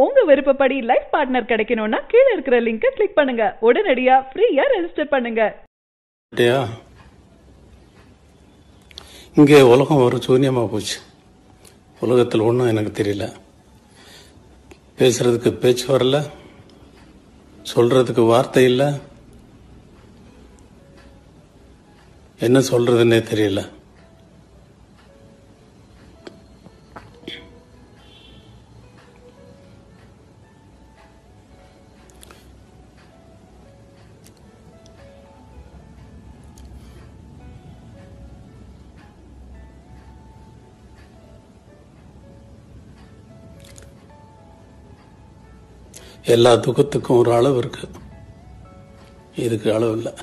உங்க விருப்பப்படி life partner கிடைக்கணும்னா கீழ இருக்கிற லிங்கை கிளிக் பண்ணுங்க. உடனடியா ஃப்ரீயா ரெஜிஸ்டர் பண்ணுங்க. இங்கே உலகம் ஒரு சூன்யமா போச்சு. உலகத்தில் ஒன்றும் எனக்கு தெரியல. பேசுறதுக்கு பேச்சு வரல, சொல்றதுக்கு வார்த்தை இல்லை, என்ன சொல்றதுன்னே தெரியல. எல்லா துக்கத்துக்கும் ஒரு அளவு இருக்கு, இதுக்கு அளவு இல்லை.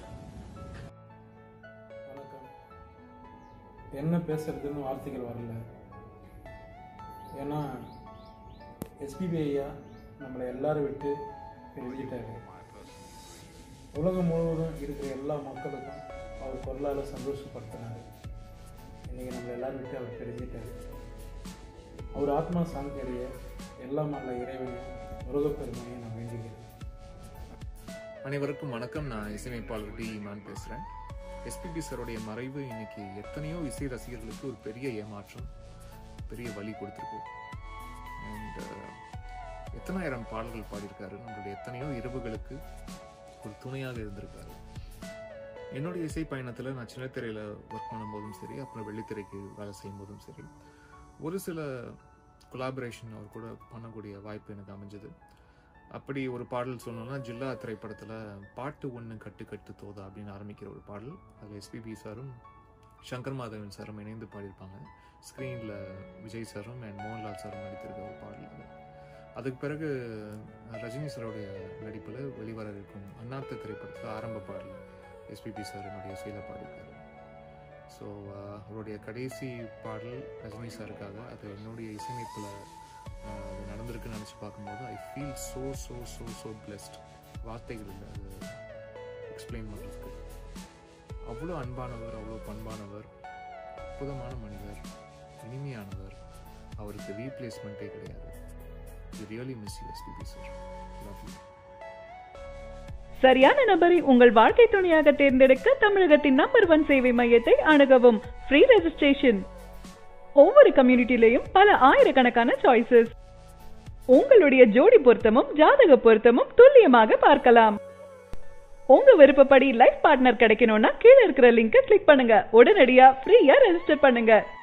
என்ன பேசுறதுன்னு வார்த்தைகள் வரல. ஏன்னா எஸ்பிபி ஐயா நம்மளை எல்லாரும் விட்டு எழுதிட்டாரு. உலகம் முழுவதும் இருக்கிற எல்லா மக்களுக்கும் அவர் பொருளால் சந்தோஷப்படுத்தினார். இன்றைக்கி நம்மளை எல்லாரும் விட்டு அவர் எழுதிட்டாரு. அவர் ஆத்மா சாந்தி அடைய எல்லாம் நல்ல இறைவனையும் முருகப்பெருமையை நான் வேண்டுகிறேன். அனைவருக்கும் வணக்கம். நான் இசையமைப்பாளர் டி ஈமான் பேசுகிறேன். எஸ்பிபி சாரோடைய மறைவு இன்னைக்கு எத்தனையோ இசை ரசிகர்களுக்கு ஒரு பெரிய ஏமாற்றம், பெரிய வலி கொடுத்துருக்கு. அண்ட் எத்தனாயிரம் பாடல்கள் பாடியிருக்காரு. நம்மளுடைய எத்தனையோ இரவுகளுக்கு ஒரு துணையாக இருந்திருக்காரு. என்னுடைய இசை பயணத்தில் நான் சின்ன திரையில் ஒர்க் பண்ணும்போதும் சரி, அப்புறம் வெள்ளித்திரைக்கு வேலை செய்யும் போதும் சரி, ஒரு சில கொலாபரேஷன் அவர் கூட பண்ணக்கூடிய வாய்ப்பு எனக்கு அமைஞ்சது. அப்படி ஒரு பாடல் சொன்னோம்னா, ஜில்லா திரைப்படத்தில் பாட்டு ஒன்று கட்டு கட்டு தோதா அப்படின்னு ஆரம்பிக்கிற ஒரு பாடல். அதில் எஸ்பிபி சாரும் சங்கர் மாதவன் சாரும் இணைந்து பாடியிருப்பாங்க. ஸ்க்ரீனில் விஜய் சாரும் அண்ட் மோகன்லால் சாரும் நடித்திருக்க ஒரு பாடல். அதுக்கு பிறகு ரஜினி சாரோடைய நடிப்பில் வெளிவர இருக்கும் அண்ணாத்த திரைப்படத்தில் ஆரம்ப பாடல் எஸ்பிபி சார் என்னுடைய இசையில் பாடியிருக்காரு. ஸோ அவருடைய கடைசி பாடல் ரஜினி சாருக்காக, அது என்னுடைய இசையமைப்பில் அது நடந்திருக்குன்னு நினச்சி பார்க்கும்போது I feel so so so so blessed. வார்த்தைகள் இல்லை அது எக்ஸ்பிளைன் பண்ணுறதுக்கு. அவ்வளோ அன்பானவர், அவ்வளோ பண்பானவர், அற்புதமான மனிதர், இனிமையானவர். அவருக்கு ரீப்ளேஸ்மெண்ட்டே கிடையாது. You really miss you SPB sir. Love you. சரியான நபரை உங்கள் வாழ்க்கை துணையாக தேர்ந்தெடுக்க தமிழகத்தின் நம்பர் 1 சேவை மையத்தை அணுகவும். Free registration. ஒவ்வொரு கம்யூனிட்டிலையும் பல ஆயிரக்கணக்கான சாய்ஸஸ். உங்களுடைய ஜோடி பொருத்தமும் ஜாதக பொருத்தமும் துல்லியமாக பார்க்கலாம். உங்க விருப்பப்படி லைஃப் பார்ட்னர் கிடைக்கணும்னா கீழ இருக்கிற லிங்கை கிளிக் பண்ணுங்க. உடனடியா ஃப்ரீயா ரெஜிஸ்டர் பண்ணுங்க.